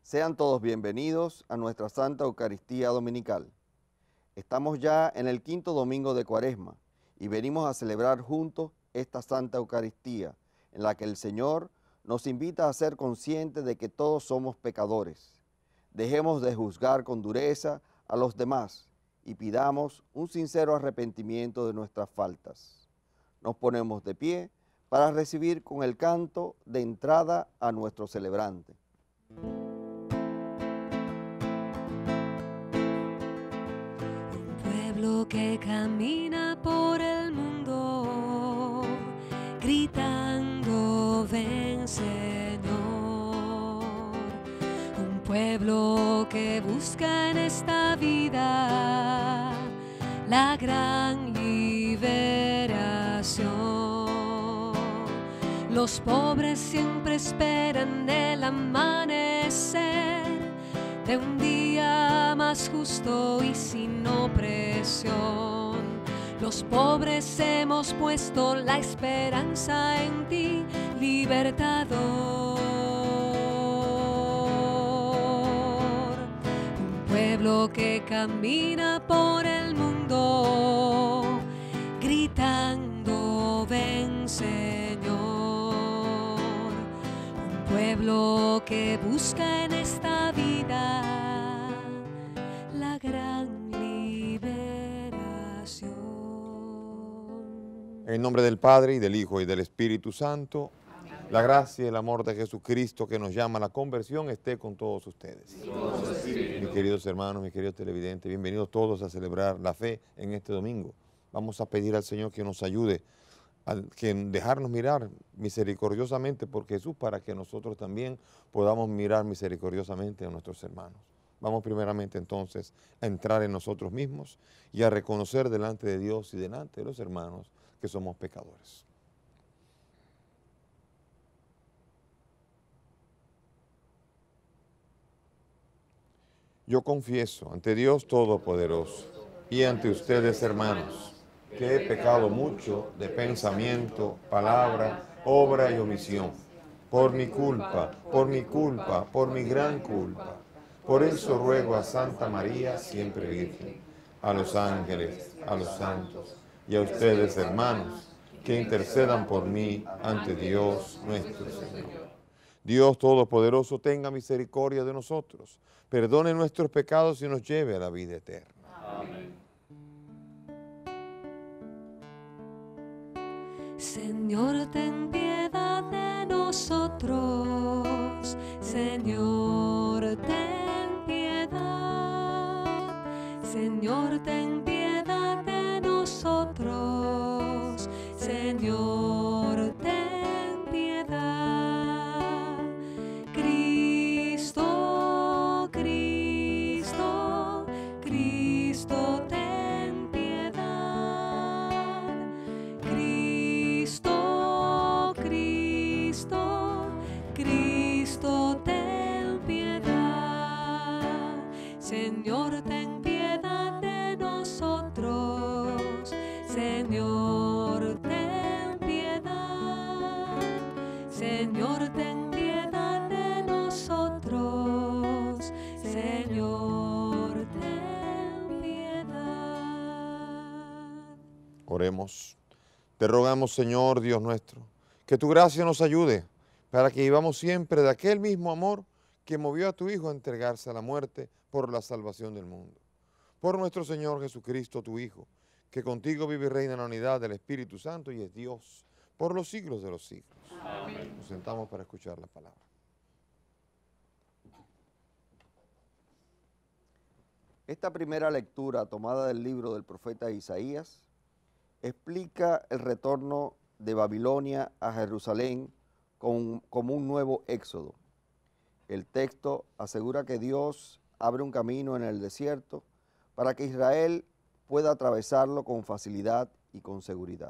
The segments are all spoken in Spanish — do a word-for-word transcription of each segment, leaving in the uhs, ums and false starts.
Sean todos bienvenidos a nuestra Santa Eucaristía Dominical. Estamos ya en el quinto domingo de Cuaresma y venimos a celebrar juntos esta Santa Eucaristía, en la que el Señor nos invita a ser conscientes de que todos somos pecadores. Dejemos de juzgar con dureza a los demás y pidamos un sincero arrepentimiento de nuestras faltas. Nos ponemos de pie para recibir con el canto de entrada a nuestro celebrante. Pueblo que camina por el mundo, gritando ven Señor. Un pueblo que busca en esta vida la gran liberación. Los pobres siempre esperan el amanecer de un día más justo y sin opresión. Los pobres hemos puesto la esperanza en ti, libertador. Un pueblo que camina por el mundo, gritando ven Señor. Un pueblo que busca en esta vida la gran liberación. En el nombre del Padre, y del Hijo, y del Espíritu Santo, amén. La gracia y el amor de Jesucristo que nos llama a la conversión esté con todos ustedes. Mis queridos hermanos, mis queridos televidentes, bienvenidos todos a celebrar la fe en este domingo. Vamos a pedir al Señor que nos ayude a que dejarnos mirar misericordiosamente por Jesús, para que nosotros también podamos mirar misericordiosamente a nuestros hermanos. Vamos primeramente entonces a entrar en nosotros mismos y a reconocer delante de Dios y delante de los hermanos que somos pecadores. Yo confieso ante Dios Todopoderoso y ante ustedes, hermanos, que he pecado mucho de pensamiento, palabra, obra y omisión, por mi culpa, por mi culpa, por mi gran culpa. Por eso ruego a Santa María, siempre Virgen, a los ángeles, a los santos y a ustedes, hermanos, que intercedan por mí ante Dios nuestro Señor. Dios Todopoderoso tenga misericordia de nosotros, perdone nuestros pecados y nos lleve a la vida eterna. Amén. Señor, ten piedad de nosotros. Señor, ten piedad. Señor, ten piedad de nosotros. Señor, ten piedad. Cristo, Cristo, Cristo, ten piedad. Cristo, Cristo, Cristo, ten piedad. Señor, ten piedad de nosotros. Señor, ten piedad. Señor, ten piedad de nosotros. Señor, ten piedad. Oremos. Te rogamos, Señor Dios nuestro, que tu gracia nos ayude para que vivamos siempre de aquel mismo amor que movió a tu Hijo a entregarse a la muerte por la salvación del mundo. Por nuestro Señor Jesucristo, tu Hijo, que contigo vive y reina en la unidad del Espíritu Santo y es Dios por los siglos de los siglos. Amén. Nos sentamos para escuchar la palabra. Esta primera lectura, tomada del libro del profeta Isaías, explica el retorno de Babilonia a Jerusalén con, como un nuevo éxodo. El texto asegura que Dios abre un camino en el desierto para que Israel pueda atravesarlo con facilidad y con seguridad.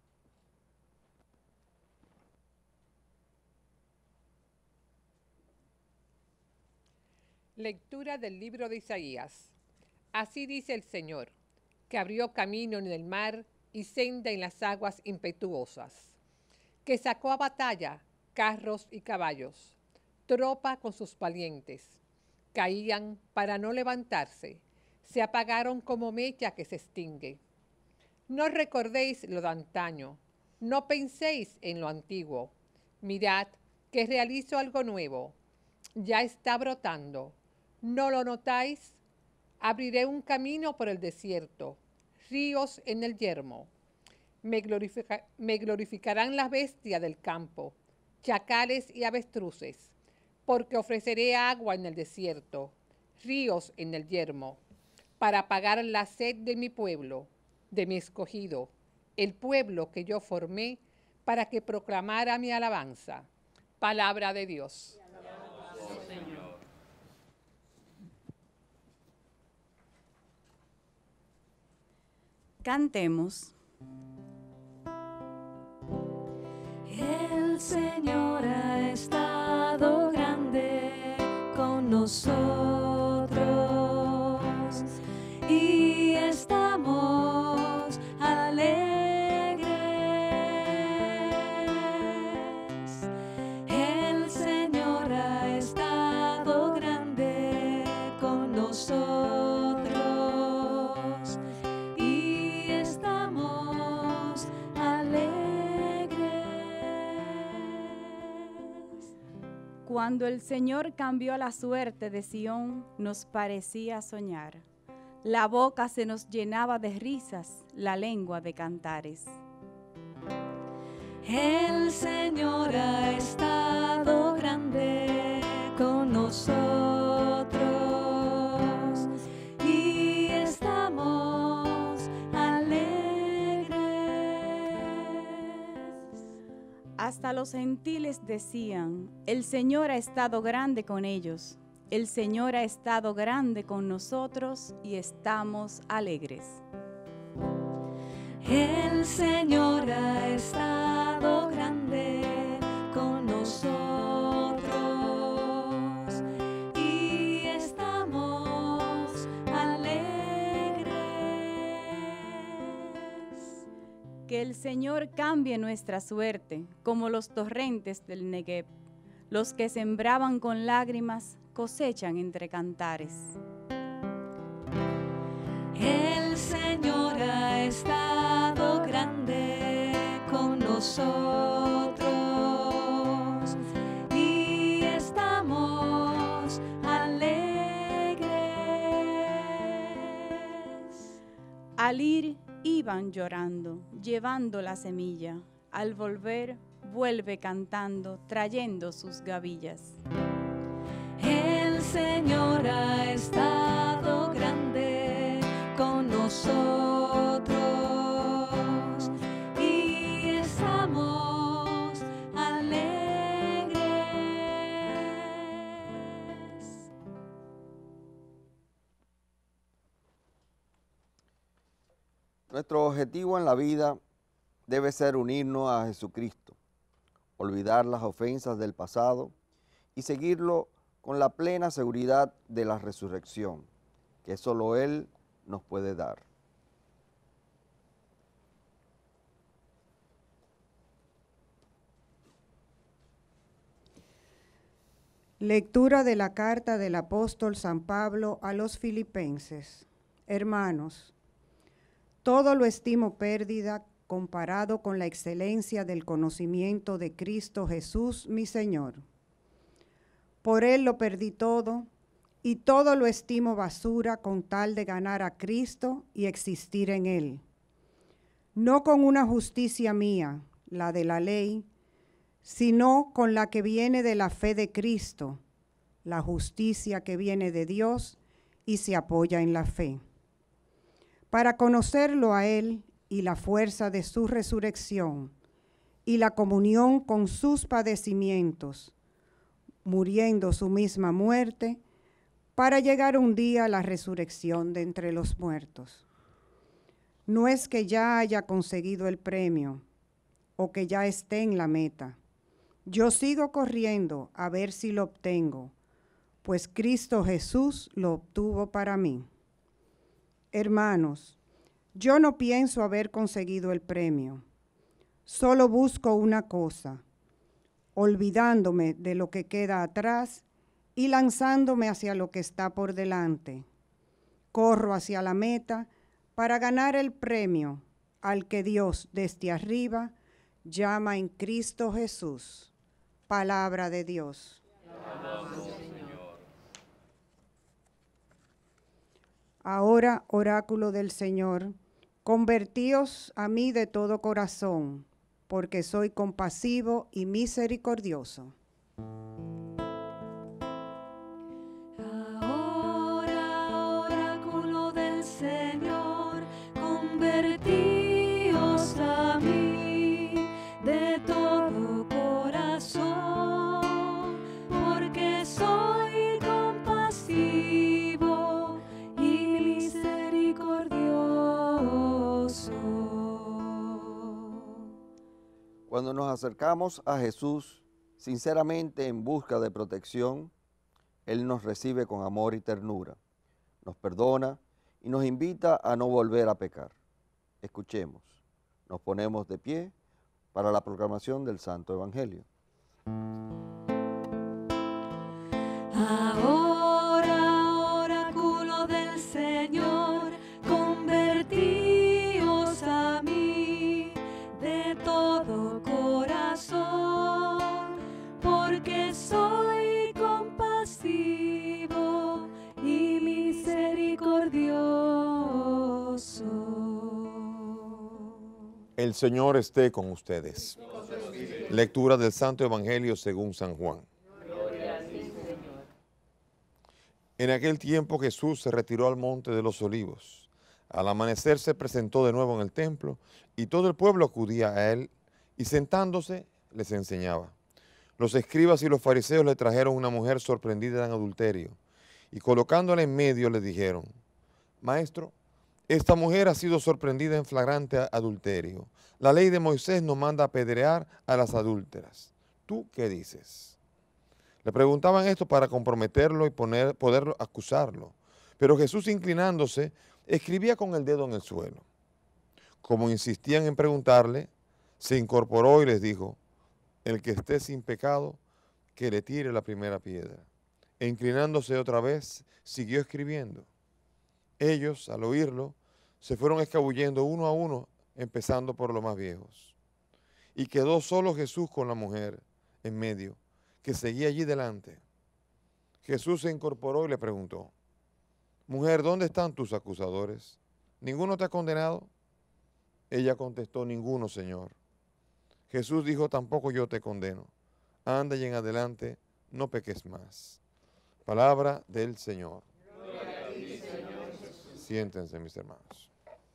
Lectura del libro de Isaías. Así dice el Señor, que abrió camino en el mar y senda en las aguas impetuosas, que sacó a batalla carros y caballos, tropa con sus valientes, Caían para no levantarse, se apagaron como mecha que se extingue. No recordéis lo de antaño, no penséis en lo antiguo. Mirad que realizo algo nuevo, ya está brotando. ¿No lo notáis? Abriré un camino por el desierto, ríos en el yermo. Me, glorifica, me glorificarán las bestias del campo, chacales y avestruces, porque ofreceré agua en el desierto, ríos en el yermo, para apagar la sed de mi pueblo, de mi escogido, el pueblo que yo formé para que proclamara mi alabanza. Palabra de Dios. Cantemos. El Señor ha estado grande con nosotros y estamos alegres. El Señor ha estado grande con nosotros y estamos alegres. Cuando el Señor cambió la suerte de Sión, nos parecía soñar. La boca se nos llenaba de risas, la lengua de cantares. El Señor ha estado grande con nosotros y estamos alegres. Hasta los gentiles decían, el Señor ha estado grande con ellos. El Señor ha estado grande con nosotros y estamos alegres. El Señor ha estado grande con nosotros y estamos alegres. Que el Señor cambie nuestra suerte como los torrentes del Negev. Los que sembraban con lágrimas cosechan entre cantares. El Señor ha estado grande con nosotros y estamos alegres. Al ir iban llorando, llevando la semilla. Al volver vuelve cantando, trayendo sus gavillas. El Señor ha estado grande con nosotros y estamos alegres. Nuestro objetivo en la vida debe ser unirnos a Jesucristo, olvidar las ofensas del pasado y seguirlo con la plena seguridad de la resurrección, que solo Él nos puede dar. Lectura de la carta del apóstol San Pablo a los Filipenses. Hermanos, todo lo estimo pérdida comparado con la excelencia del conocimiento de Cristo Jesús, mi Señor. Por Él lo perdí todo, y todo lo estimo basura con tal de ganar a Cristo y existir en Él. No con una justicia mía, la de la ley, sino con la que viene de la fe de Cristo, la justicia que viene de Dios y se apoya en la fe. Para conocerlo a Él y la fuerza de su resurrección y la comunión con sus padecimientos, muriendo su misma muerte, para llegar un día a la resurrección de entre los muertos. No es que ya haya conseguido el premio o que ya esté en la meta. Yo sigo corriendo a ver si lo obtengo, pues Cristo Jesús lo obtuvo para mí. Hermanos, yo no pienso haber conseguido el premio. Solo busco una cosa, olvidándome de lo que queda atrás y lanzándome hacia lo que está por delante. Corro hacia la meta para ganar el premio al que Dios desde arriba llama en Cristo Jesús. Palabra de Dios. Ahora, oráculo del Señor, convertíos a mí de todo corazón, porque soy compasivo y misericordioso. Ahora, oráculo del Señor, convertíos a mí de todo corazón, porque soy compasivo y misericordioso. Cuando nos acercamos a Jesús, sinceramente en busca de protección, Él nos recibe con amor y ternura, nos perdona y nos invita a no volver a pecar. Escuchemos, nos ponemos de pie para la proclamación del Santo Evangelio. Ahora, oráculo del Señor, convertíos a mí de todo corazón, porque soy compasivo y misericordioso. El Señor esté con ustedes. Lectura del Santo Evangelio según San Juan. En aquel tiempo Jesús se retiró al monte de los Olivos. Al amanecer se presentó de nuevo en el templo y todo el pueblo acudía a él y sentándose les enseñaba. Los escribas y los fariseos le trajeron una mujer sorprendida en adulterio y colocándola en medio le dijeron: Maestro, esta mujer ha sido sorprendida en flagrante adulterio. La ley de Moisés nos manda apedrear a las adúlteras. ¿Tú qué dices? Le preguntaban esto para comprometerlo y poner, poder acusarlo. Pero Jesús, inclinándose, escribía con el dedo en el suelo. Como insistían en preguntarle, se incorporó y les dijo: el que esté sin pecado, que le tire la primera piedra. E inclinándose otra vez, siguió escribiendo. Ellos, al oírlo, se fueron escabullendo uno a uno, empezando por los más viejos. Y quedó solo Jesús con la mujer en medio, que seguía allí delante. Jesús se incorporó y le preguntó: Mujer, ¿dónde están tus acusadores? ¿Ninguno te ha condenado? Ella contestó: Ninguno, Señor. Jesús dijo: Tampoco yo te condeno. Anda y en adelante no peques más. Palabra del Señor. Gloria a ti, Señor Jesús. Siéntense, mis hermanos.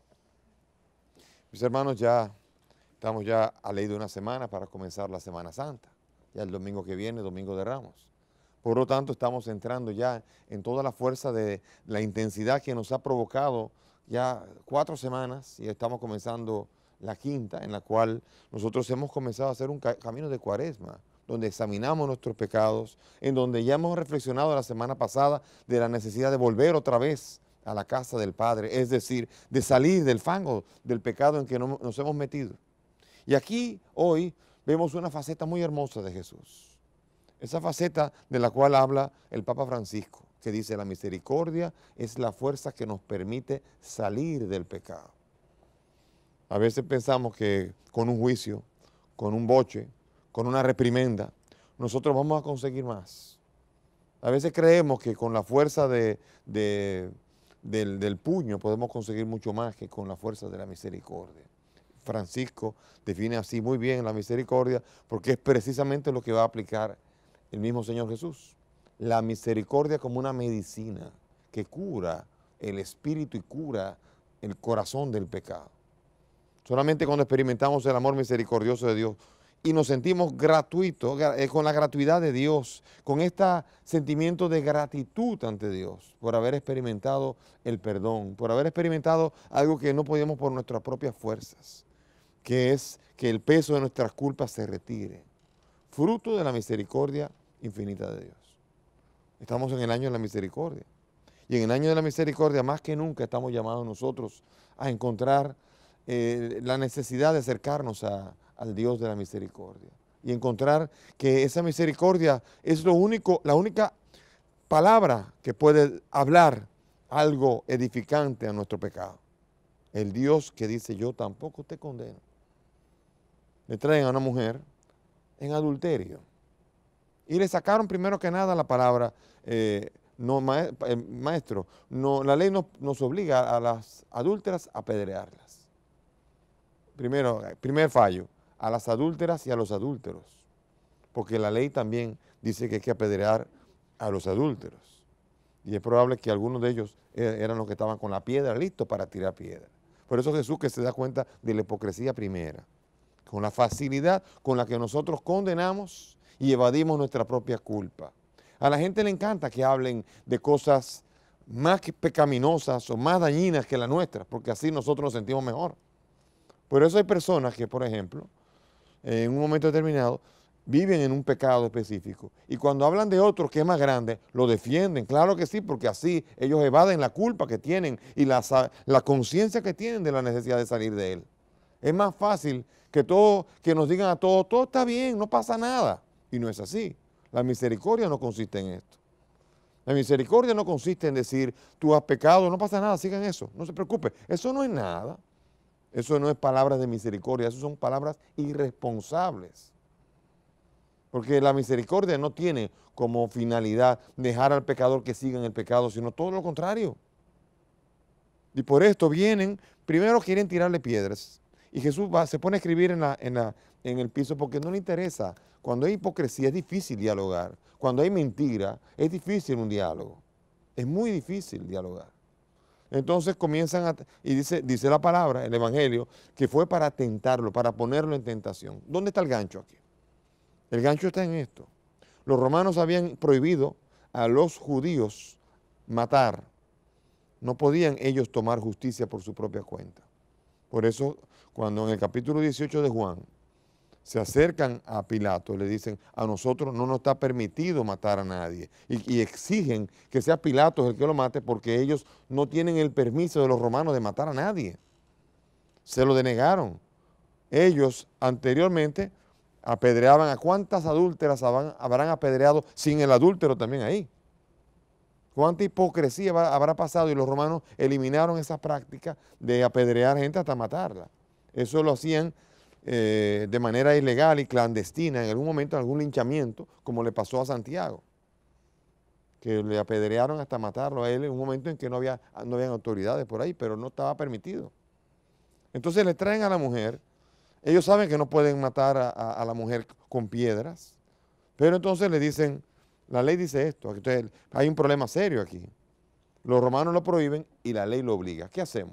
Mis hermanos, ya estamos ya a ley de una semana para comenzar la Semana Santa. Ya el domingo que viene, Domingo de Ramos. Por lo tanto, estamos entrando ya en toda la fuerza de la intensidad que nos ha provocado ya cuatro semanas y estamos comenzando la quinta, en la cual nosotros hemos comenzado a hacer un ca- camino de cuaresma, donde examinamos nuestros pecados, en donde ya hemos reflexionado la semana pasada de la necesidad de volver otra vez a la casa del Padre, es decir, de salir del fango del pecado en que no- nos hemos metido. Y aquí, hoy, vemos una faceta muy hermosa de Jesús. Esa faceta de la cual habla el Papa Francisco, que dice: la misericordia es la fuerza que nos permite salir del pecado. A veces pensamos que con un juicio, con un boche, con una reprimenda, nosotros vamos a conseguir más. A veces creemos que con la fuerza de, de, del, del puño podemos conseguir mucho más que con la fuerza de la misericordia. Francisco define así muy bien la misericordia porque es precisamente lo que va a aplicar el mismo Señor Jesús. La misericordia como una medicina que cura el espíritu y cura el corazón del pecado. Solamente cuando experimentamos el amor misericordioso de Dios y nos sentimos gratuitos, con la gratuidad de Dios, con este sentimiento de gratitud ante Dios por haber experimentado el perdón, por haber experimentado algo que no podíamos por nuestras propias fuerzas, que es que el peso de nuestras culpas se retire, fruto de la misericordia infinita de Dios. Estamos en el año de la misericordia. Y en el año de la misericordia, más que nunca, estamos llamados nosotros a encontrar eh, la necesidad de acercarnos a, al Dios de la misericordia. Y encontrar que esa misericordia es lo único, la única palabra que puede hablar algo edificante a nuestro pecado. El Dios que dice, yo tampoco te condeno. Le traen a una mujer en adulterio. Y le sacaron primero que nada la palabra, eh, no, ma eh, maestro, no, la ley no, nos obliga a las adúlteras a apedrearlas. Primero, primer fallo, a las adúlteras y a los adúlteros. Porque la ley también dice que hay que apedrear a los adúlteros. Y es probable que algunos de ellos eran los que estaban con la piedra listos para tirar piedra. Por eso Jesús que se da cuenta de la hipocresía primera, con la facilidad con la que nosotros condenamos y evadimos nuestra propia culpa. A la gente le encanta que hablen de cosas más pecaminosas o más dañinas que las nuestras, porque así nosotros nos sentimos mejor. Por eso hay personas que, por ejemplo, en un momento determinado, viven en un pecado específico y cuando hablan de otro que es más grande, lo defienden. Claro que sí, porque así ellos evaden la culpa que tienen y la, la conciencia que tienen de la necesidad de salir de él. Es más fácil que, todo, que nos digan a todos, todo está bien, no pasa nada. Y no es así. La misericordia no consiste en esto. La misericordia no consiste en decir, tú has pecado, no pasa nada, sigan eso, no se preocupe. Eso no es nada. Eso no es palabras de misericordia, eso son palabras irresponsables. Porque la misericordia no tiene como finalidad dejar al pecador que siga en el pecado, sino todo lo contrario. Y por esto vienen, primero quieren tirarle piedras. Y Jesús va, se pone a escribir en, la, en, la, en el piso porque no le interesa. Cuando hay hipocresía es difícil dialogar. Cuando hay mentira es difícil un diálogo. Es muy difícil dialogar. Entonces comienzan a, y dice, dice la palabra, el Evangelio, que fue para tentarlo, para ponerlo en tentación. ¿Dónde está el gancho aquí? El gancho está en esto. Los romanos habían prohibido a los judíos matar. No podían ellos tomar justicia por su propia cuenta. Por eso, cuando en el capítulo dieciocho de Juan se acercan a Pilato, le dicen, a nosotros no nos está permitido matar a nadie. Y, y exigen que sea Pilato el que lo mate porque ellos no tienen el permiso de los romanos de matar a nadie. Se lo denegaron. Ellos anteriormente apedreaban a cuántas adúlteras habrán apedreado sin el adúltero también ahí. Cuánta hipocresía habrá pasado y los romanos eliminaron esa práctica de apedrear gente hasta matarla. Eso lo hacían eh, de manera ilegal y clandestina en algún momento, en algún linchamiento, como le pasó a Santiago, que le apedrearon hasta matarlo a él en un momento en que no había, no habían autoridades por ahí, pero no estaba permitido. Entonces le traen a la mujer. Ellos saben que no pueden matar a, a, a la mujer con piedras, pero entonces le dicen, la ley dice esto, entonces hay un problema serio aquí. Los romanos lo prohíben y la ley lo obliga. ¿Qué hacemos?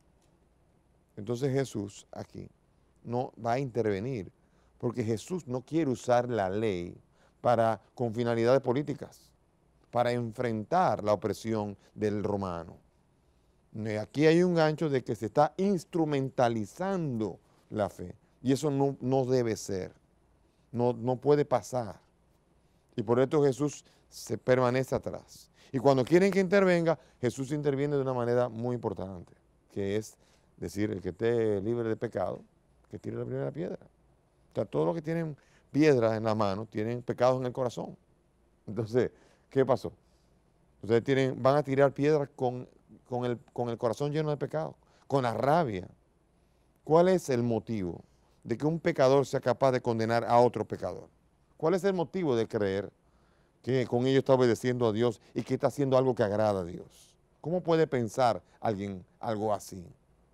Entonces Jesús aquí no va a intervenir, porque Jesús no quiere usar la ley para, con finalidades políticas, para enfrentar la opresión del romano. Aquí hay un gancho de que se está instrumentalizando la fe. Y eso no, no debe ser, no, no puede pasar. Y por esto Jesús se permanece atrás. Y cuando quieren que intervenga, Jesús interviene de una manera muy importante, que es decir, el que esté libre de pecado, que tire la primera piedra. O sea, todos los que tienen piedras en la mano tienen pecados en el corazón. Entonces, ¿qué pasó? Ustedes tienen, van a tirar piedras con, con, el, con el corazón lleno de pecado, con la rabia. ¿Cuál es el motivo de que un pecador sea capaz de condenar a otro pecador? ¿Cuál es el motivo de creer que con ello está obedeciendo a Dios y que está haciendo algo que agrada a Dios? ¿Cómo puede pensar alguien algo así?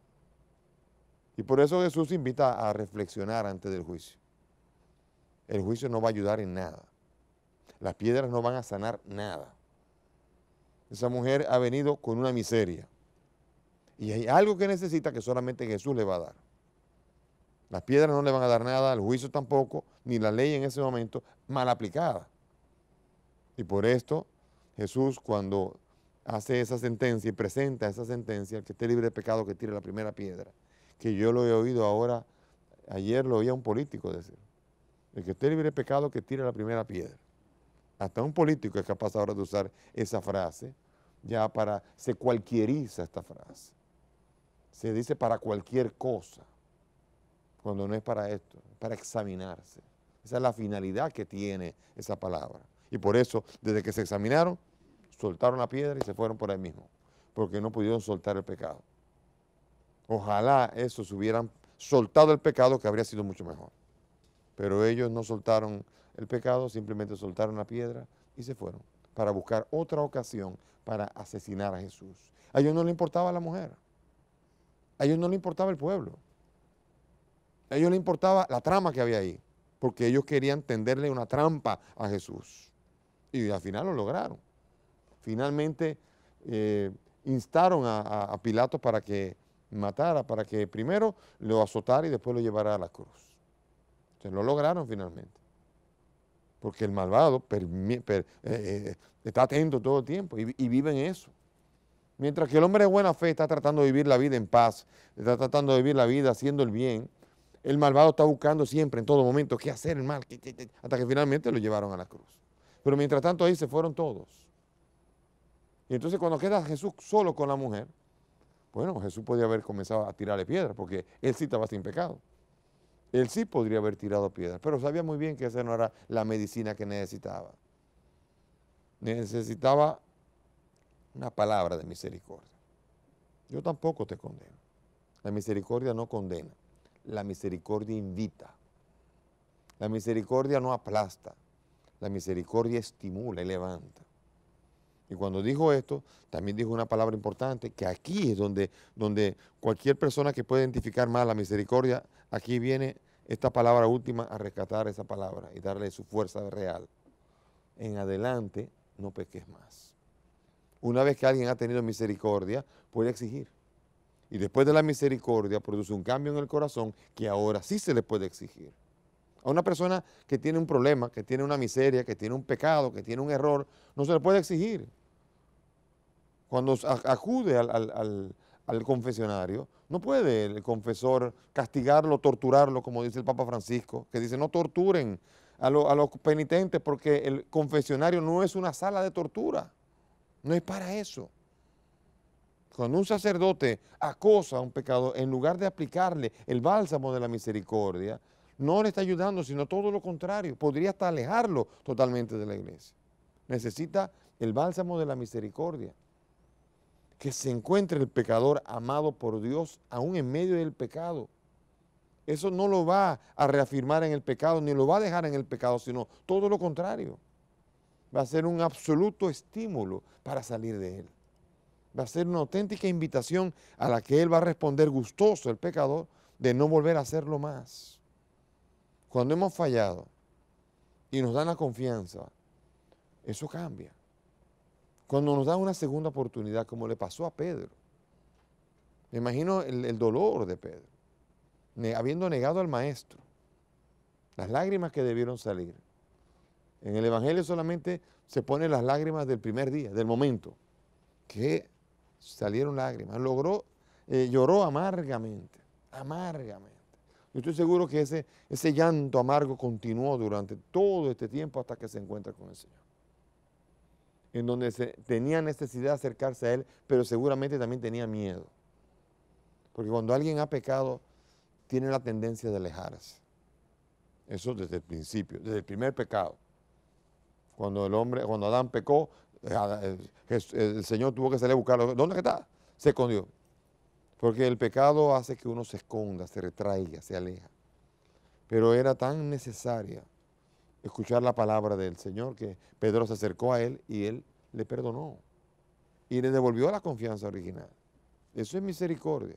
Y por eso Jesús invita a reflexionar antes del juicio. El juicio no va a ayudar en nada. Las piedras no van a sanar nada. Esa mujer ha venido con una miseria. Y hay algo que necesita que solamente Jesús le va a dar. Las piedras no le van a dar nada, el juicio tampoco, ni la ley en ese momento, mal aplicada. Y por esto, Jesús cuando hace esa sentencia y presenta esa sentencia, el que esté libre de pecado que tire la primera piedra, que yo lo he oído ahora, ayer lo oía un político decir, el que esté libre de pecado que tire la primera piedra. Hasta un político es capaz ahora de usar esa frase, ya para, se cualquieriza esta frase. Se dice para cualquier cosa, cuando no es para esto, es para examinarse. Esa es la finalidad que tiene esa palabra. Y por eso, desde que se examinaron, soltaron la piedra y se fueron por ahí mismo, porque no pudieron soltar el pecado. Ojalá esos hubieran soltado el pecado, que habría sido mucho mejor. Pero ellos no soltaron el pecado, simplemente soltaron la piedra y se fueron para buscar otra ocasión para asesinar a Jesús. A ellos no les importaba la mujer. A ellos no les importaba el pueblo. A ellos les importaba la trama que había ahí, porque ellos querían tenderle una trampa a Jesús. Y al final lo lograron. Finalmente eh, instaron a, a, a Pilato para que matara, para que primero lo azotara y después lo llevara a la cruz. Se lo lograron finalmente. Porque el malvado per, per, eh, eh, está atento todo el tiempo y, y vive en eso. Mientras que el hombre de buena fe está tratando de vivir la vida en paz, está tratando de vivir la vida haciendo el bien, el malvado está buscando siempre, en todo momento, qué hacer el mal, qué, qué, qué, hasta que finalmente lo llevaron a la cruz. Pero mientras tanto ahí se fueron todos. Y entonces cuando queda Jesús solo con la mujer, bueno, Jesús podría haber comenzado a tirarle piedras, porque él sí estaba sin pecado. Él sí podría haber tirado piedras, pero sabía muy bien que esa no era la medicina que necesitaba. Necesitaba una palabra de misericordia. Yo tampoco te condeno. La misericordia no condena. La misericordia invita. La misericordia no aplasta. La misericordia estimula y levanta. Y cuando dijo esto, también dijo una palabra importante, que aquí es donde, donde cualquier persona que pueda identificar más la misericordia, aquí viene esta palabra última a rescatar esa palabra y darle su fuerza real. En adelante no peques más. Una vez que alguien ha tenido misericordia, puede exigir. Y después de la misericordia produce un cambio en el corazón que ahora sí se le puede exigir. A una persona que tiene un problema, que tiene una miseria, que tiene un pecado, que tiene un error, no se le puede exigir. Cuando acude al, al, al, al confesionario, no puede el confesor castigarlo, torturarlo, como dice el Papa Francisco, que dice no torturen a, lo, a los penitentes porque el confesionario no es una sala de tortura, no es para eso. Cuando un sacerdote acosa a un pecador, en lugar de aplicarle el bálsamo de la misericordia, no le está ayudando, sino todo lo contrario, podría hasta alejarlo totalmente de la iglesia. Necesita el bálsamo de la misericordia. Que se encuentre el pecador amado por Dios aún en medio del pecado. Eso no lo va a reafirmar en el pecado, ni lo va a dejar en el pecado, sino todo lo contrario. Va a ser un absoluto estímulo para salir de él. Va a ser una auténtica invitación a la que él va a responder gustoso, el pecador, de no volver a hacerlo más. Cuando hemos fallado y nos dan la confianza, eso cambia. Cuando nos dan una segunda oportunidad, como le pasó a Pedro. Me imagino el, el dolor de Pedro, ne, habiendo negado al maestro, las lágrimas que debieron salir. En el Evangelio solamente se ponen las lágrimas del primer día, del momento, que salieron lágrimas. Logró, eh, lloró amargamente, amargamente. Yo estoy seguro que ese, ese llanto amargo continuó durante todo este tiempo hasta que se encuentra con el Señor. En donde se tenía necesidad de acercarse a Él, pero seguramente también tenía miedo. Porque cuando alguien ha pecado, tiene la tendencia de alejarse. Eso desde el principio, desde el primer pecado. Cuando el hombre, cuando Adán pecó, el Señor tuvo que salir a buscarlo. ¿Dónde está? Se escondió. Porque el pecado hace que uno se esconda, se retraiga, se aleja. Pero era tan necesaria escuchar la palabra del Señor que Pedro se acercó a él y él le perdonó y le devolvió la confianza original. Eso es misericordia.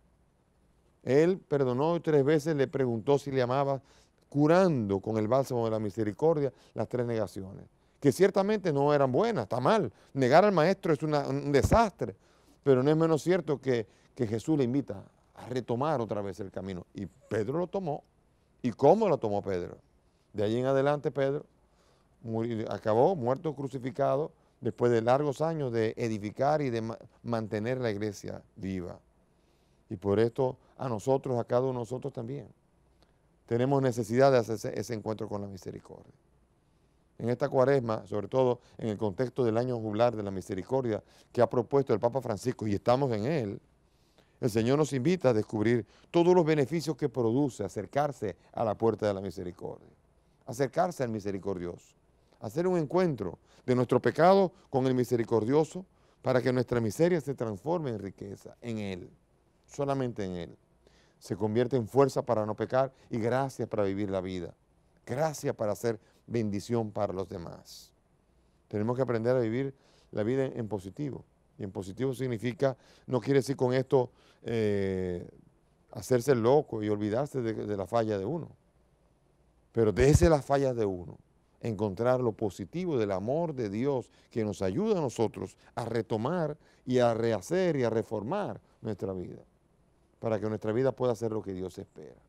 Él perdonó y tres veces le preguntó si le amaba, curando con el bálsamo de la misericordia las tres negaciones, que ciertamente no eran buenas, está mal. Negar al maestro es una, un desastre, pero no es menos cierto que, que Jesús le invita a retomar otra vez el camino. Y Pedro lo tomó. ¿Y cómo lo tomó Pedro? De allí en adelante Pedro murió, acabó muerto crucificado después de largos años de edificar y de ma mantener la iglesia viva. Y por esto a nosotros, a cada uno de nosotros también, tenemos necesidad de hacer ese, ese encuentro con la misericordia. En esta cuaresma, sobre todo en el contexto del año jubilar de la misericordia que ha propuesto el Papa Francisco, y estamos en él, el Señor nos invita a descubrir todos los beneficios que produce acercarse a la puerta de la misericordia. Acercarse al misericordioso, hacer un encuentro de nuestro pecado con el misericordioso para que nuestra miseria se transforme en riqueza, en Él, solamente en Él. Se convierte en fuerza para no pecar y gracia para vivir la vida, gracia para hacer bendición para los demás. Tenemos que aprender a vivir la vida en, en positivo. Y en positivo significa, no quiere decir con esto eh, hacerse loco y olvidarse de, de la falla de uno. Pero desde las fallas de uno, encontrar lo positivo del amor de Dios que nos ayuda a nosotros a retomar y a rehacer y a reformar nuestra vida, para que nuestra vida pueda ser lo que Dios espera.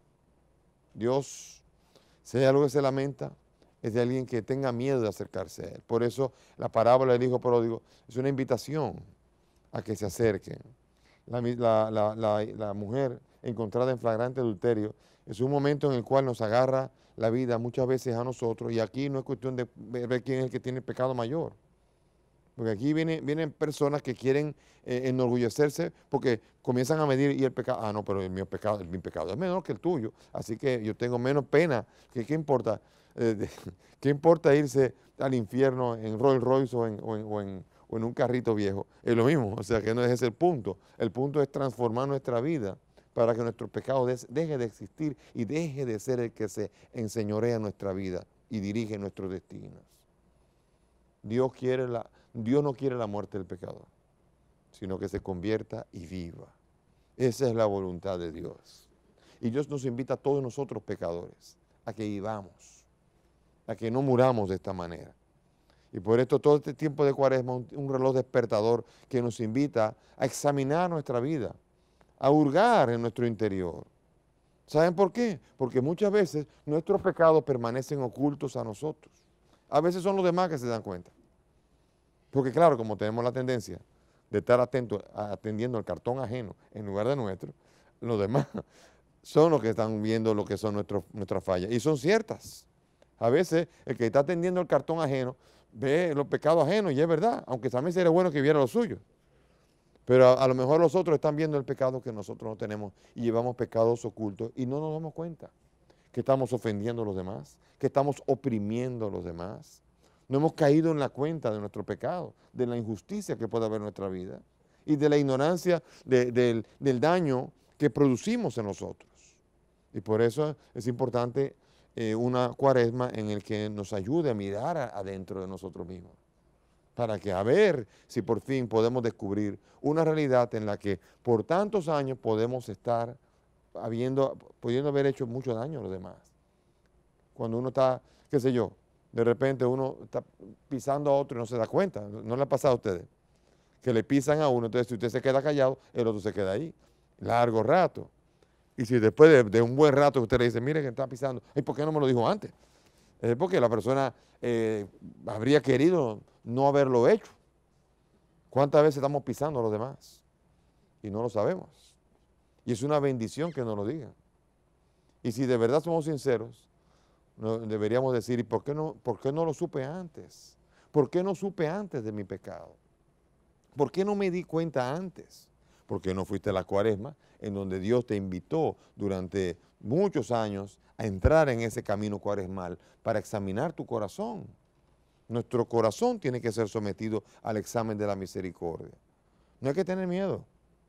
Dios, si hay algo que se lamenta, es de alguien que tenga miedo de acercarse a Él. Por eso la parábola del hijo pródigo es una invitación a que se acerquen. La, la, la, la, la mujer encontrada en flagrante adulterio es un momento en el cual nos agarra la vida muchas veces a nosotros, y aquí no es cuestión de ver quién es el que tiene el pecado mayor. Porque aquí viene, vienen personas que quieren eh, enorgullecerse porque comienzan a medir y el pecado, ah no, pero el, mi, pecado, mi pecado es menor que el tuyo, así que yo tengo menos pena. ¿Qué, qué importa? Eh, de, ¿Qué importa irse al infierno en Rolls Royce o en, o, en, o, en, o en un carrito viejo? Es lo mismo, o sea que no es ese el punto. El punto es transformar nuestra vida para que nuestro pecado des, deje de existir y deje de ser el que se enseñorea nuestra vida y dirige nuestros destinos. Dios quiere la... Dios no quiere la muerte del pecador, sino que se convierta y viva. Esa es la voluntad de Dios. Y Dios nos invita a todos nosotros pecadores a que vivamos, a que no muramos de esta manera. Y por esto todo este tiempo de Cuaresma un, un reloj despertador que nos invita a examinar nuestra vida, a hurgar en nuestro interior. ¿Saben por qué? Porque muchas veces nuestros pecados permanecen ocultos a nosotros. A veces son los demás que se dan cuenta. Porque claro, como tenemos la tendencia de estar atentos, atendiendo al cartón ajeno en lugar de nuestro, los demás son los que están viendo lo que son nuestros, nuestras fallas. Y son ciertas. A veces el que está atendiendo el cartón ajeno ve los pecados ajenos y es verdad, aunque también sería bueno que viera los suyos. Pero a, a lo mejor los otros están viendo el pecado que nosotros no tenemos y llevamos pecados ocultos y no nos damos cuenta que estamos ofendiendo a los demás, que estamos oprimiendo a los demás. No hemos caído en la cuenta de nuestro pecado, de la injusticia que puede haber en nuestra vida y de la ignorancia de, de, del daño que producimos en nosotros. Y por eso es importante eh, una cuaresma en el que nos ayude a mirar a, adentro de nosotros mismos, para que a ver si por fin podemos descubrir una realidad en la que por tantos años podemos estar habiendo, pudiendo haber hecho mucho daño a los demás. Cuando uno está, qué sé yo, de repente uno está pisando a otro y no se da cuenta. ¿No le ha pasado a ustedes? Que le pisan a uno, entonces si usted se queda callado, el otro se queda ahí, largo rato. Y si después de, de un buen rato usted le dice, mire que está pisando, ¿y por qué no me lo dijo antes? Es porque la persona eh, habría querido no haberlo hecho. ¿Cuántas veces estamos pisando a los demás? Y no lo sabemos. Y es una bendición que nos lo digan. Y si de verdad somos sinceros, no, deberíamos decir, ¿y por qué, no, por qué no lo supe antes? ¿Por qué no supe antes de mi pecado? ¿Por qué no me di cuenta antes? ¿Por qué no fuiste a la cuaresma en donde Dios te invitó durante muchos años a entrar en ese camino cuaresmal para examinar tu corazón? Nuestro corazón tiene que ser sometido al examen de la misericordia. No hay que tener miedo.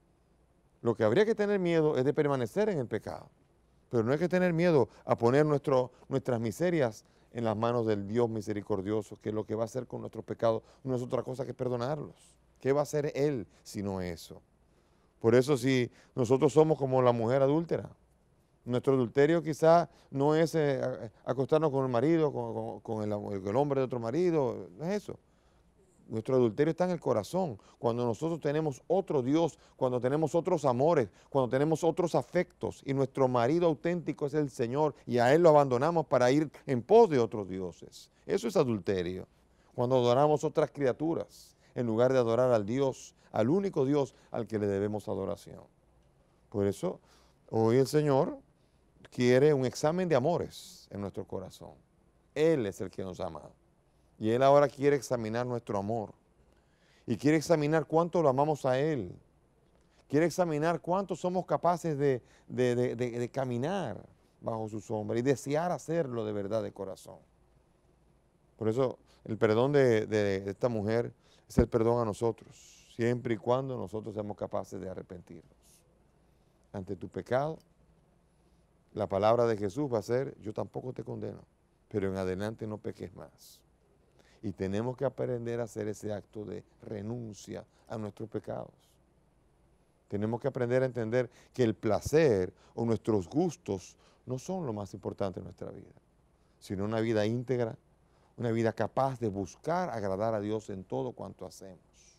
Lo que habría que tener miedo es de permanecer en el pecado. Pero no hay que tener miedo a poner nuestro, nuestras miserias en las manos del Dios misericordioso, que lo que va a hacer con nuestros pecados no es otra cosa que perdonarlos. ¿Qué va a hacer Él si no eso? Por eso si nosotros somos como la mujer adúltera, nuestro adulterio quizá no es eh, acostarnos con el marido, con, con, con el, el hombre de otro marido, no es eso. Nuestro adulterio está en el corazón, cuando nosotros tenemos otro Dios, cuando tenemos otros amores, cuando tenemos otros afectos y nuestro marido auténtico es el Señor y a Él lo abandonamos para ir en pos de otros dioses. Eso es adulterio, cuando adoramos otras criaturas en lugar de adorar al Dios, al único Dios al que le debemos adoración. Por eso hoy el Señor quiere un examen de amores en nuestro corazón. Él es el que nos ha amado. Y Él ahora quiere examinar nuestro amor. Y quiere examinar cuánto lo amamos a Él. Quiere examinar cuánto somos capaces de, de, de, de, de caminar bajo su sombra y desear hacerlo de verdad de corazón. Por eso el perdón de, de esta mujer es el perdón a nosotros, siempre y cuando nosotros seamos capaces de arrepentirnos. Ante tu pecado, la palabra de Jesús va a ser, yo tampoco te condeno, pero en adelante no peques más. Y tenemos que aprender a hacer ese acto de renuncia a nuestros pecados. Tenemos que aprender a entender que el placer o nuestros gustos no son lo más importante en nuestra vida, sino una vida íntegra, una vida capaz de buscar agradar a Dios en todo cuanto hacemos.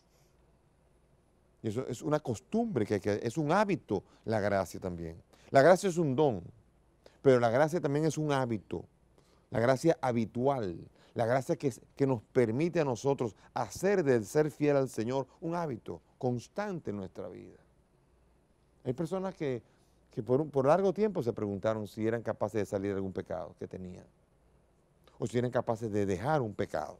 Y eso es una costumbre, que, hay que es un hábito, la gracia también. La gracia es un don, pero la gracia también es un hábito, la gracia habitual, la gracia que, que nos permite a nosotros hacer del ser fiel al Señor un hábito constante en nuestra vida. Hay personas que, que por, un, por largo tiempo se preguntaron si eran capaces de salir de algún pecado que tenían, o si eran capaces de dejar un pecado.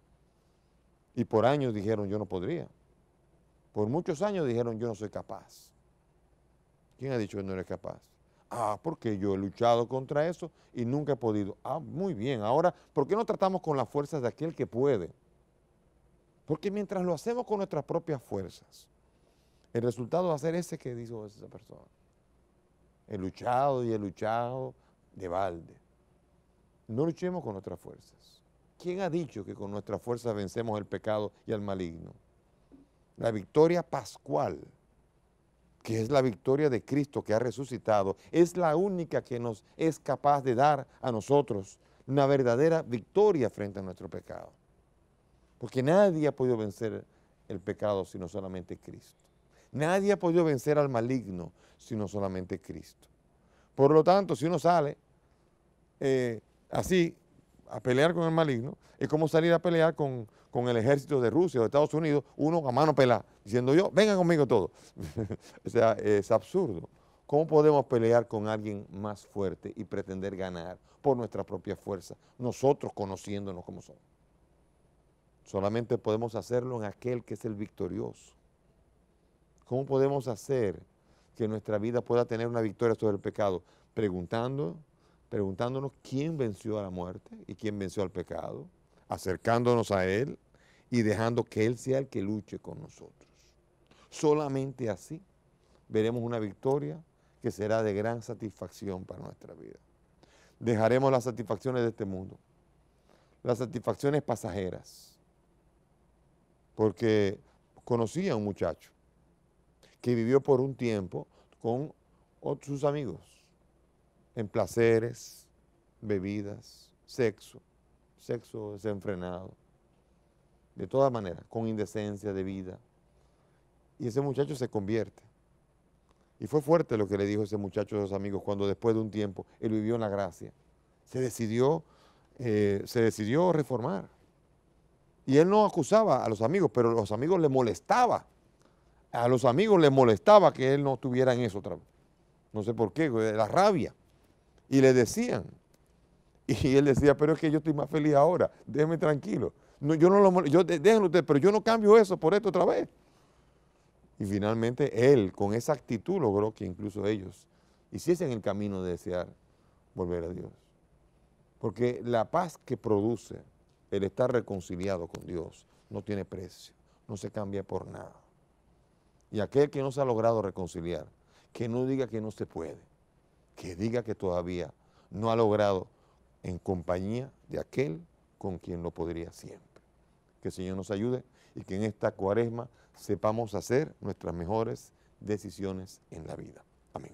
Y por años dijeron, yo no podría. Por muchos años dijeron, yo no soy capaz. ¿Quién ha dicho que no eres capaz? Ah, porque yo he luchado contra eso y nunca he podido. Ah, muy bien. Ahora, ¿por qué no tratamos con las fuerzas de aquel que puede? Porque mientras lo hacemos con nuestras propias fuerzas, el resultado va a ser ese que dijo esa persona. He luchado y he luchado de balde. No luchemos con nuestras fuerzas. ¿Quién ha dicho que con nuestras fuerzas vencemos el pecado y al maligno? La victoria pascual, que es la victoria de Cristo que ha resucitado, es la única que nos es capaz de dar a nosotros una verdadera victoria frente a nuestro pecado. Porque nadie ha podido vencer el pecado sino solamente Cristo. Nadie ha podido vencer al maligno sino solamente Cristo. Por lo tanto, si uno sale eh, así a pelear con el maligno, es como salir a pelear con, con el ejército de Rusia o de Estados Unidos, uno a mano pelada, diciendo yo, vengan conmigo todos. O sea, es absurdo. ¿Cómo podemos pelear con alguien más fuerte y pretender ganar por nuestra propia fuerza, nosotros conociéndonos como somos? Solamente podemos hacerlo en aquel que es el victorioso. ¿Cómo podemos hacer que nuestra vida pueda tener una victoria sobre el pecado? Preguntando, preguntándonos quién venció a la muerte y quién venció al pecado, acercándonos a Él y dejando que Él sea el que luche con nosotros. Solamente así veremos una victoria que será de gran satisfacción para nuestra vida. Dejaremos las satisfacciones de este mundo, las satisfacciones pasajeras, porque conocí a un muchacho que vivió por un tiempo con otros sus amigos, en placeres, bebidas, sexo, sexo desenfrenado, de todas maneras, con indecencia de vida. Y ese muchacho se convierte. Y fue fuerte lo que le dijo ese muchacho a sus amigos cuando después de un tiempo él vivió en la gracia. Se decidió, eh, se decidió reformar. Y él no acusaba a los amigos, pero a los amigos le molestaba. A los amigos les molestaba que él no estuviera en eso otra vez. No sé por qué, la rabia. Y le decían. Y él decía, pero es que yo estoy más feliz ahora, déjenme tranquilo. No, yo no lo yo, déjenlo ustedes, pero yo no cambio eso por esto otra vez. Y finalmente él, con esa actitud, logró que incluso ellos hiciesen el camino de desear volver a Dios. Porque la paz que produce el estar reconciliado con Dios no tiene precio, no se cambia por nada. Y aquel que no se ha logrado reconciliar, que no diga que no se puede, que diga que todavía no ha logrado en compañía de aquel con quien lo podría siempre. Que el Señor nos ayude y que en esta cuaresma sepamos hacer nuestras mejores decisiones en la vida. Amén.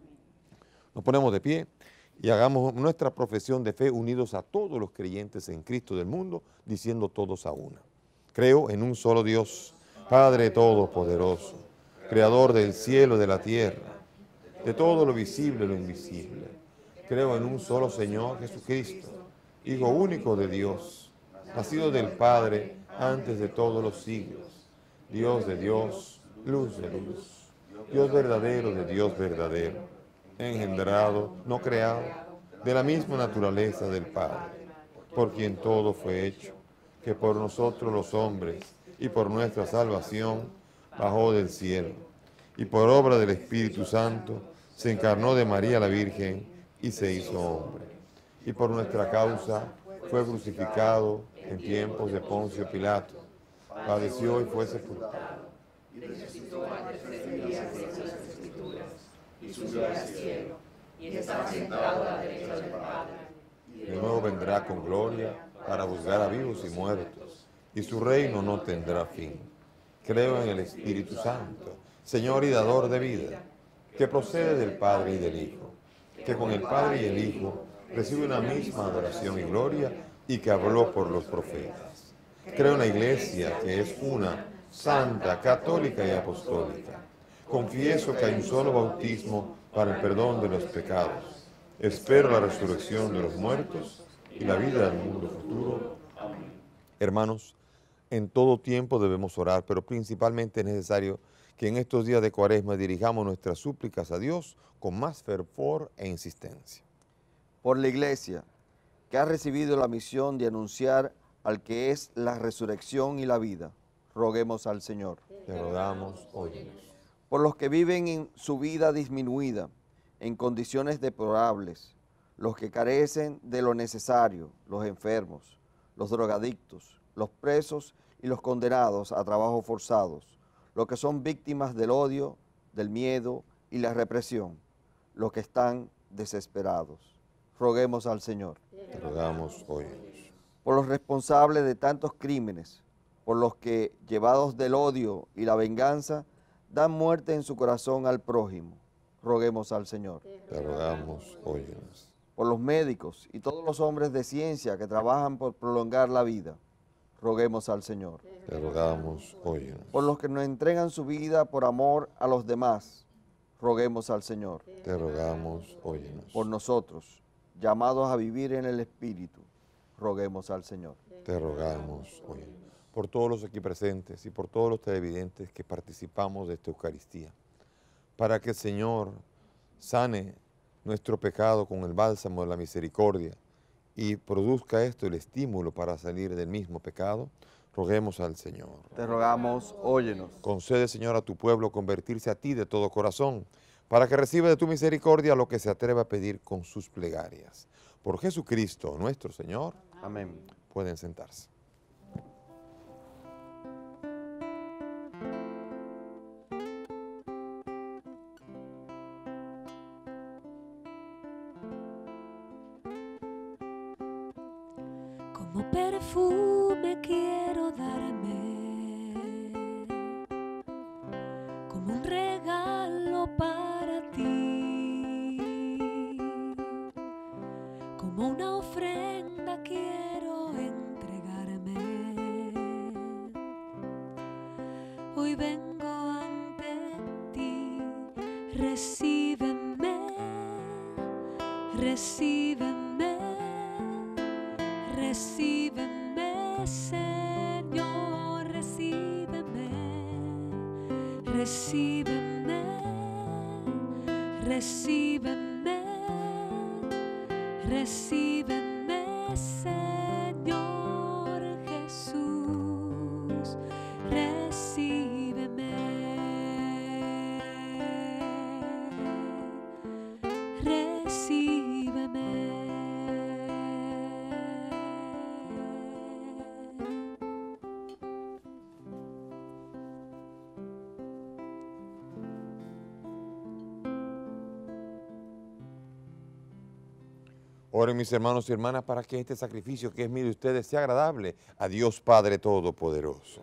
Nos ponemos de pie y hagamos nuestra profesión de fe unidos a todos los creyentes en Cristo del mundo, diciendo todos a una. Creo en un solo Dios, Padre Todopoderoso, Creador del cielo y de la tierra, de todo lo visible y lo invisible. Creo en un solo Señor Jesucristo, Hijo único de Dios, nacido del Padre antes de todos los siglos, Dios de Dios, luz de luz, Dios verdadero de Dios verdadero, engendrado, no creado, de la misma naturaleza del Padre, por quien todo fue hecho, que por nosotros los hombres y por nuestra salvación bajó del cielo, y por obra del Espíritu Santo se encarnó de María la Virgen y se hizo hombre, y por nuestra causa fue crucificado en tiempos de Poncio Pilato, padeció y fue sepultado. De nuevo vendrá con gloria para juzgar a vivos y muertos, y su reino no tendrá fin. Creo en el Espíritu Santo, Señor y dador de vida, que procede del Padre y del Hijo, que con el Padre y el Hijo recibe una misma adoración y gloria, y que habló por los profetas. Creo en la Iglesia, que es una, santa, católica y apostólica. Confieso que hay un solo bautismo para el perdón de los pecados. Espero la resurrección de los muertos y la vida del mundo futuro. Amén. Hermanos, en todo tiempo debemos orar, pero principalmente es necesario que en estos días de Cuaresma dirijamos nuestras súplicas a Dios con más fervor e insistencia. Por la Iglesia, que ha recibido la misión de anunciar al que es la resurrección y la vida, roguemos al Señor. Te rogamos, óyenos. Por los que viven en su vida disminuida, en condiciones deplorables, los que carecen de lo necesario, los enfermos, los drogadictos, los presos y los condenados a trabajos forzados, los que son víctimas del odio, del miedo y la represión, los que están desesperados. Roguemos al Señor. Te rogamos, óyenos. Por los responsables de tantos crímenes, por los que, llevados del odio y la venganza, dan muerte en su corazón al prójimo. Roguemos al Señor. Te rogamos, óyenos. Por los médicos y todos los hombres de ciencia que trabajan por prolongar la vida. Roguemos al Señor. Te rogamos, óyenos. Por los que nos entregan su vida por amor a los demás. Roguemos al Señor. Te rogamos, óyenos. Por nosotros, llamados a vivir en el Espíritu. Roguemos al Señor. Te rogamos, óyenos. Por todos los aquí presentes y por todos los televidentes que participamos de esta Eucaristía, para que el Señor sane nuestro pecado con el bálsamo de la misericordia y produzca esto el estímulo para salir del mismo pecado, roguemos al Señor. Te rogamos, óyenos. Concede, Señor, a tu pueblo convertirse a ti de todo corazón, para que reciba de tu misericordia lo que se atreva a pedir con sus plegarias. Por Jesucristo, nuestro Señor. Amén. Pueden sentarse. Como perfume quiero darme, como un regalo para ti, como una ofrenda quiero entregarme. Hoy vengo ante ti, recíbeme, recíbeme. Recíbeme, Señor, recíbeme, recíbeme, recíbeme, recíbeme, Señor Jesús, recíbeme, recíbeme. Oren, mis hermanos y hermanas, para que este sacrificio que es mío de ustedes sea agradable a Dios Padre Todopoderoso.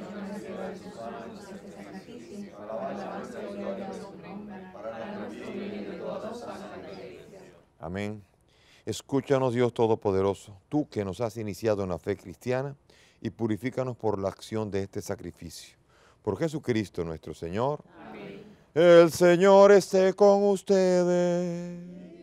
Amén. Escúchanos, Dios Todopoderoso, tú que nos has iniciado en la fe cristiana, y purifícanos por la acción de este sacrificio. Por Jesucristo nuestro Señor. Amén. El Señor esté con ustedes.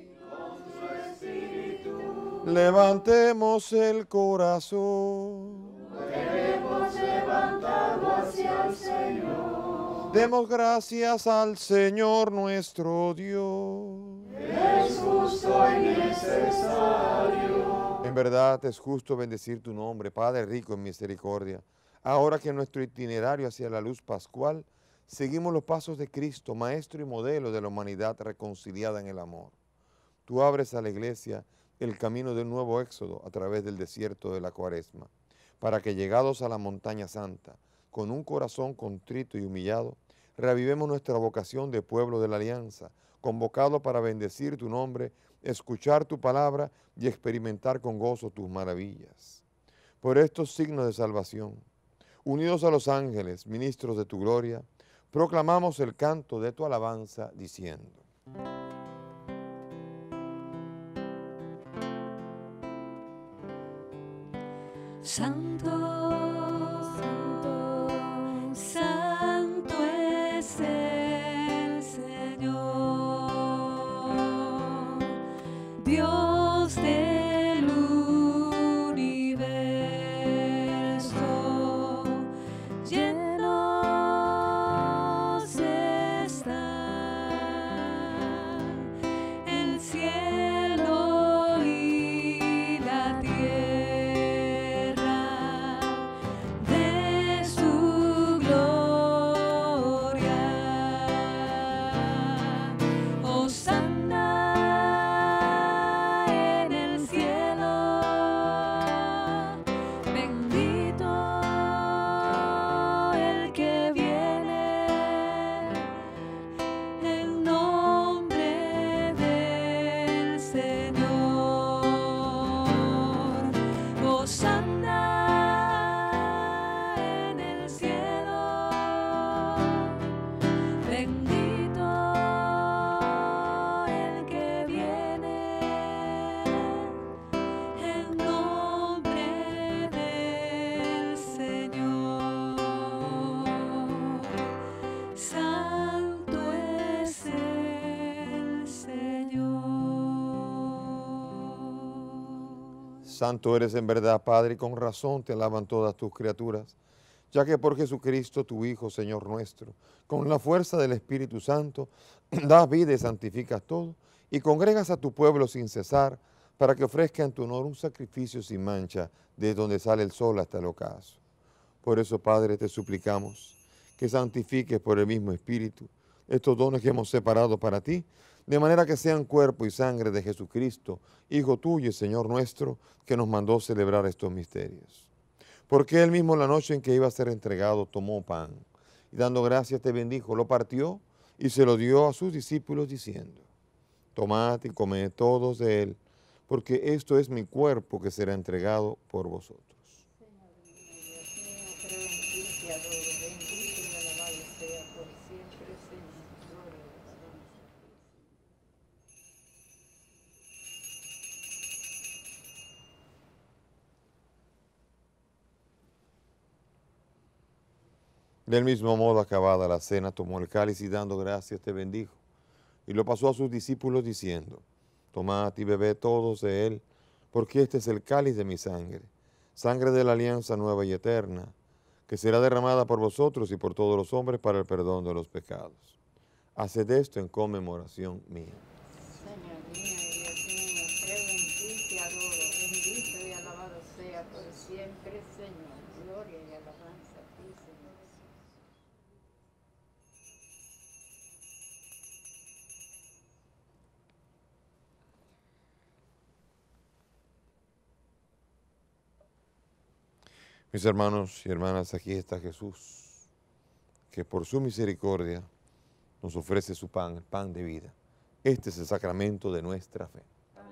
Levantemos el corazón. Debemos levantarlo hacia el Señor. Demos gracias al Señor nuestro Dios. Es justo y necesario. En verdad es justo bendecir tu nombre, Padre rico en misericordia. Ahora que en nuestro itinerario hacia la luz pascual seguimos los pasos de Cristo, Maestro y modelo de la humanidad reconciliada en el amor. Tú abres a la Iglesia el camino del nuevo éxodo a través del desierto de la Cuaresma, para que llegados a la montaña santa, con un corazón contrito y humillado, reavivemos nuestra vocación de pueblo de la alianza, convocado para bendecir tu nombre, escuchar tu palabra y experimentar con gozo tus maravillas. Por estos signos de salvación, unidos a los ángeles, ministros de tu gloria, proclamamos el canto de tu alabanza diciendo: Santo, Santo, Santo es el Señor, Dios del universo, llenos están el cielo y la tierra de su gloria. Hosanna en el cielo, bendito el que viene en nombre del Señor. Hosanna en el cielo, bendito el que viene en nombre del Señor. Santo es el Señor. Santo eres en verdad, Padre, y con razón te alaban todas tus criaturas, ya que por Jesucristo, tu Hijo, Señor nuestro, con la fuerza del Espíritu Santo, das vida y santificas todo, y congregas a tu pueblo sin cesar, para que ofrezca en tu honor un sacrificio sin mancha, desde donde sale el sol hasta el ocaso. Por eso, Padre, te suplicamos que santifiques por el mismo Espíritu estos dones que hemos separado para ti, de manera que sean cuerpo y sangre de Jesucristo, Hijo tuyo y Señor nuestro, que nos mandó celebrar estos misterios. Porque él mismo, la noche en que iba a ser entregado, tomó pan, y dando gracias te bendijo, lo partió y se lo dio a sus discípulos diciendo: tomad y comed todos de él, porque esto es mi cuerpo que será entregado por vosotros. Del mismo modo, acabada la cena, tomó el cáliz y dando gracias te bendijo, y lo pasó a sus discípulos diciendo: tomad y bebed todos de él, porque este es el cáliz de mi sangre, sangre de la alianza nueva y eterna, que será derramada por vosotros y por todos los hombres para el perdón de los pecados. Haced esto en conmemoración mía. Señor mío y Dios mío, creo en ti, te adoro, bendito y alabado sea por siempre, Señor. Gloria y alabanza a ti, Señor. Mis hermanos y hermanas, aquí está Jesús, que por su misericordia nos ofrece su pan, el pan de vida. Este es el sacramento de nuestra fe.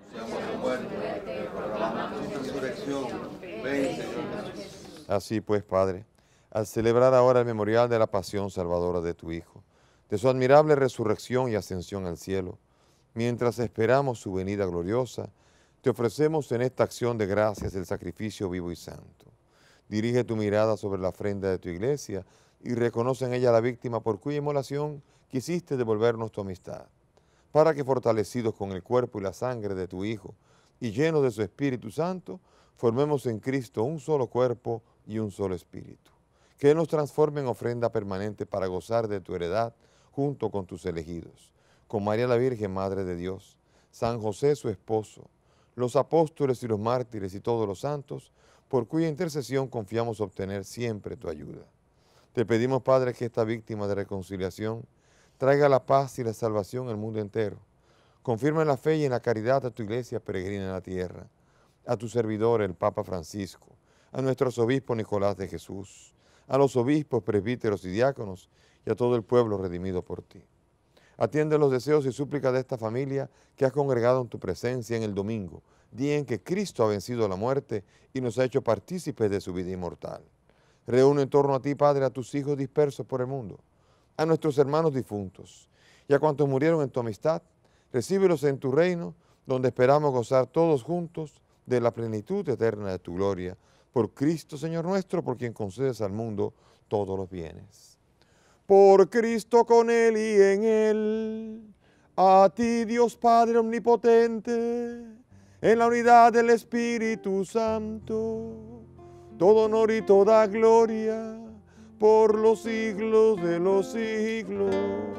Así pues, Padre, al celebrar ahora el memorial de la pasión salvadora de tu Hijo, de su admirable resurrección y ascensión al cielo, mientras esperamos su venida gloriosa, te ofrecemos en esta acción de gracias el sacrificio vivo y santo. Dirige tu mirada sobre la ofrenda de tu iglesia y reconoce en ella la víctima por cuya inmolación quisiste devolvernos tu amistad, para que fortalecidos con el cuerpo y la sangre de tu Hijo y llenos de su Espíritu Santo, formemos en Cristo un solo cuerpo y un solo espíritu. Que Él nos transforme en ofrenda permanente para gozar de tu heredad junto con tus elegidos, con María la Virgen, Madre de Dios, San José su esposo, los apóstoles y los mártires y todos los santos, por cuya intercesión confiamos obtener siempre tu ayuda. Te pedimos, Padre, que esta víctima de reconciliación traiga la paz y la salvación al mundo entero. Confirma en la fe y en la caridad a tu iglesia peregrina en la tierra, a tu servidor el Papa Francisco, a nuestros obispos Nicolás de Jesús, a los obispos, presbíteros y diáconos y a todo el pueblo redimido por ti. Atiende los deseos y súplicas de esta familia que has congregado en tu presencia en el domingo, día en que Cristo ha vencido la muerte y nos ha hecho partícipes de su vida inmortal. Reúne en torno a ti, Padre, a tus hijos dispersos por el mundo, a nuestros hermanos difuntos y a cuantos murieron en tu amistad. Recíbelos en tu reino, donde esperamos gozar todos juntos de la plenitud eterna de tu gloria. Por Cristo, Señor nuestro, por quien concedes al mundo todos los bienes. Por Cristo, con Él y en Él, a ti, Dios Padre omnipotente, en la unidad del Espíritu Santo, todo honor y toda gloria, por los siglos de los siglos.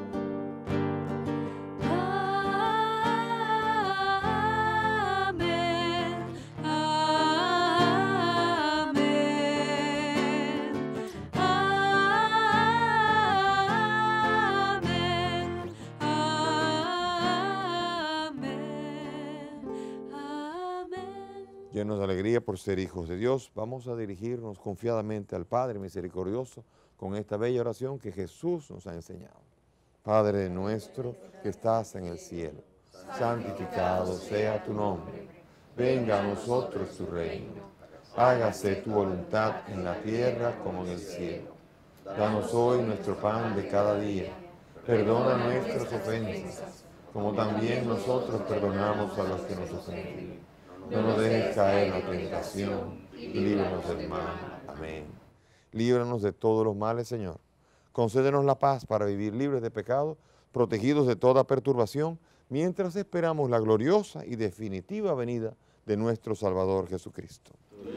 Llenos de alegría por ser hijos de Dios, vamos a dirigirnos confiadamente al Padre misericordioso con esta bella oración que Jesús nos ha enseñado. Padre nuestro que estás en el cielo, santificado sea tu nombre. Venga a nosotros tu reino. Hágase tu voluntad en la tierra como en el cielo. Danos hoy nuestro pan de cada día. Perdona nuestras ofensas, como también nosotros perdonamos a los que nos ofenden. No nos dejes caer en la tentación y líbranos del mal. Amén. Líbranos de todos los males, Señor. Concédenos la paz para vivir libres de pecado, protegidos de toda perturbación, mientras esperamos la gloriosa y definitiva venida de nuestro Salvador Jesucristo.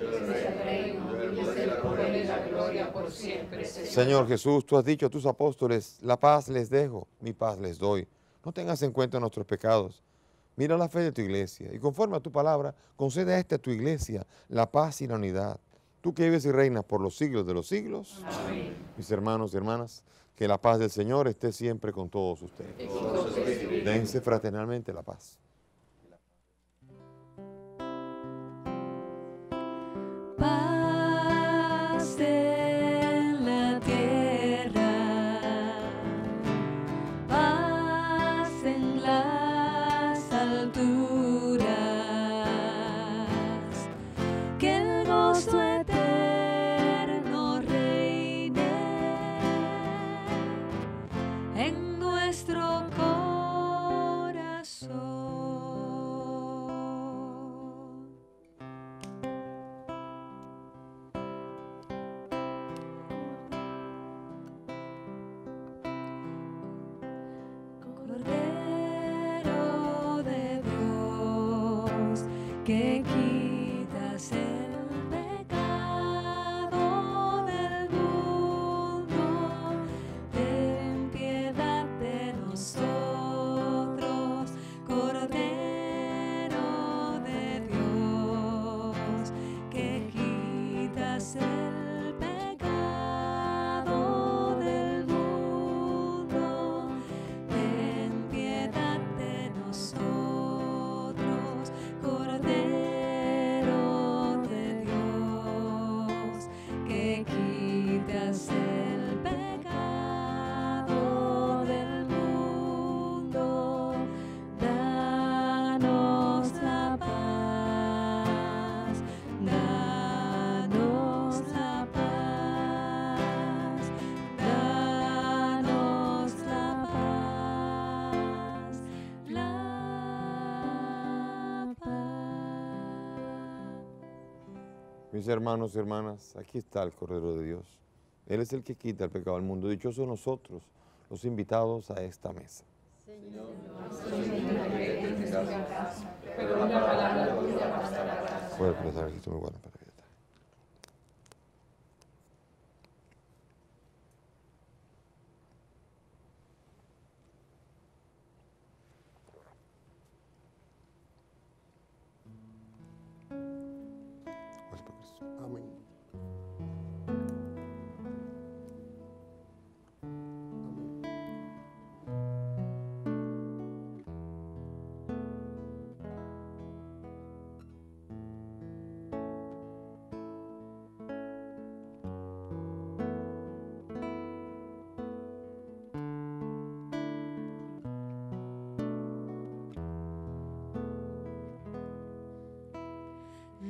Señor Jesús, tú has dicho a tus apóstoles, la paz les dejo, mi paz les doy. No tengas en cuenta nuestros pecados. Mira la fe de tu iglesia y conforme a tu palabra, concede a esta tu iglesia la paz y la unidad. Tú que vives y reinas por los siglos de los siglos. Amén. Mis hermanos y hermanas, que la paz del Señor esté siempre con todos ustedes. Dense fraternalmente la paz. Paz en la tierra, paz en las alturas, que el gozo eterno reine en nuestro corazón. Cordero de Dios, que quitas el pecado del mundo, ten piedad de nosotros. Cordero de Dios, que quitas el pecado del mundo, ten piedad de nosotros. Cordero de Dios, que quitas el pecado del mundo, danos la paz, danos la paz, danos la paz, la paz. Mis hermanos y hermanas, aquí está el Cordero de Dios. Él es el que quita el pecado del mundo. Dichosos nosotros, los invitados a esta mesa. Puede prestar Cristo muy bueno para vida. Amén. Amén.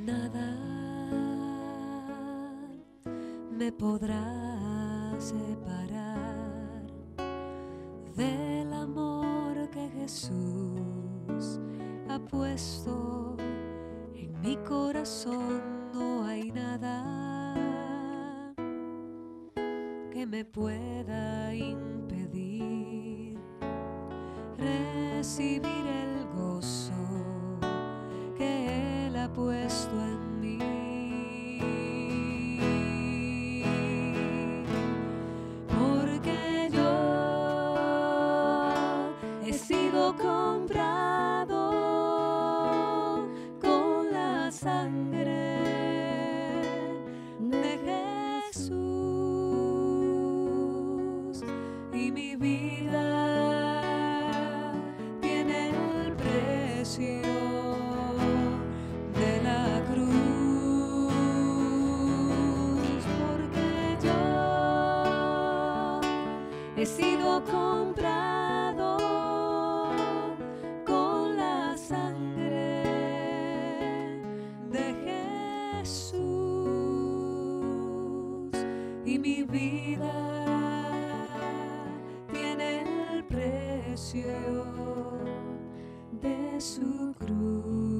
nada me podrá separar del amor que Jesús ha puesto en mi corazón. No hay nada que me pueda impedir recibir el gozo que Él ha puesto en mí. Porque yo he sido comprado con la sangre de Jesús, y mi vida tiene el precio de la cruz. Porque yo he sido comprado con la sangre de Jesús, y mi vida tiene el precio de su cruz.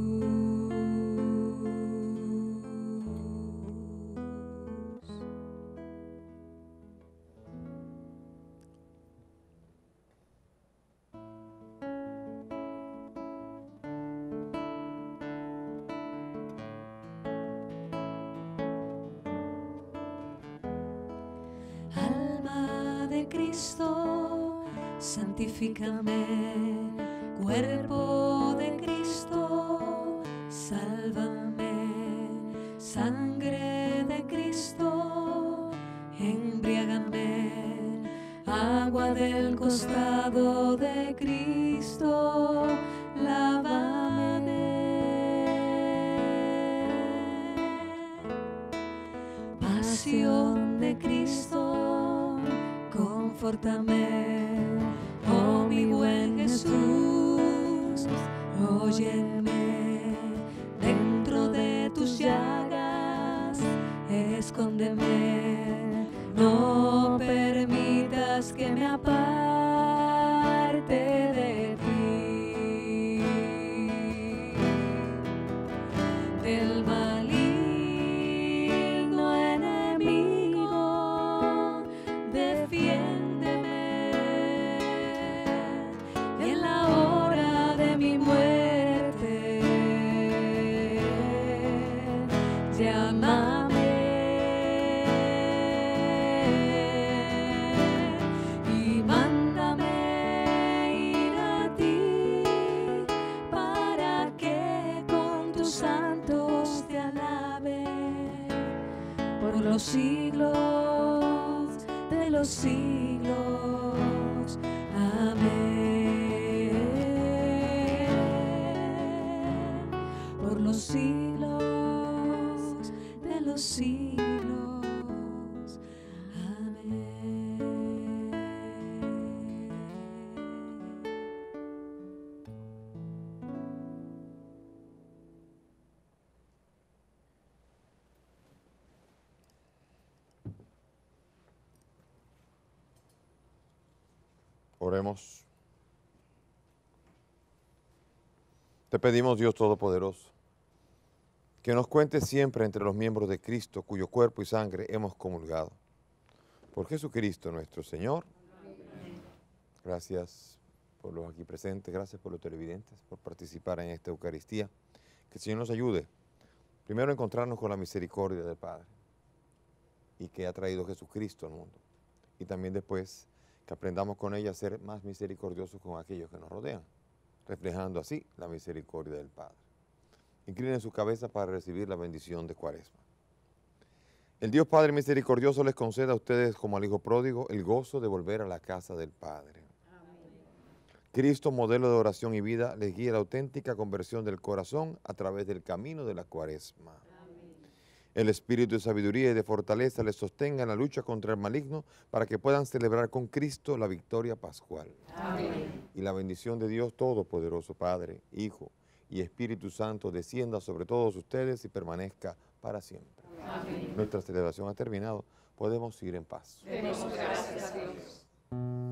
Alma de Cristo, santifícame. Cuerpo de Cristo, sálvame. Sangre de Cristo, embriágame. Agua del costado de Cristo, lávame. Pasión de Cristo, confórtame. Oh mi buen Jesús, óyeme. Dentro de tus llagas, escóndeme. No permitas que me aparte de ti. Del maligno enemigo, defiéndeme. En la hora de mi muerte, llámame. Y mándame ir a ti, para que con tus santos te alabe por los siglos de los siglos. Amén. Por los siglos de los siglos. Amén. Oremos. Te pedimos, Dios Todopoderoso, que nos cuentes siempre entre los miembros de Cristo, cuyo cuerpo y sangre hemos comulgado. Por Jesucristo nuestro Señor. Amén. Gracias por los aquí presentes, gracias por los televidentes, por participar en esta Eucaristía. Que el Señor nos ayude, primero a encontrarnos con la misericordia del Padre y que ha traído Jesucristo al mundo. Y también después que aprendamos con ella a ser más misericordiosos con aquellos que nos rodean, reflejando así la misericordia del Padre. Inclinen su cabeza para recibir la bendición de Cuaresma. El Dios Padre misericordioso les conceda a ustedes, como al Hijo pródigo, el gozo de volver a la casa del Padre. Amén. Cristo, modelo de oración y vida, les guíe la auténtica conversión del corazón a través del camino de la Cuaresma. El espíritu de sabiduría y de fortaleza les sostenga en la lucha contra el maligno para que puedan celebrar con Cristo la victoria pascual. Amén. Y la bendición de Dios Todopoderoso, Padre, Hijo y Espíritu Santo descienda sobre todos ustedes y permanezca para siempre. Amén. Nuestra celebración ha terminado. Podemos ir en paz. Demos gracias a Dios.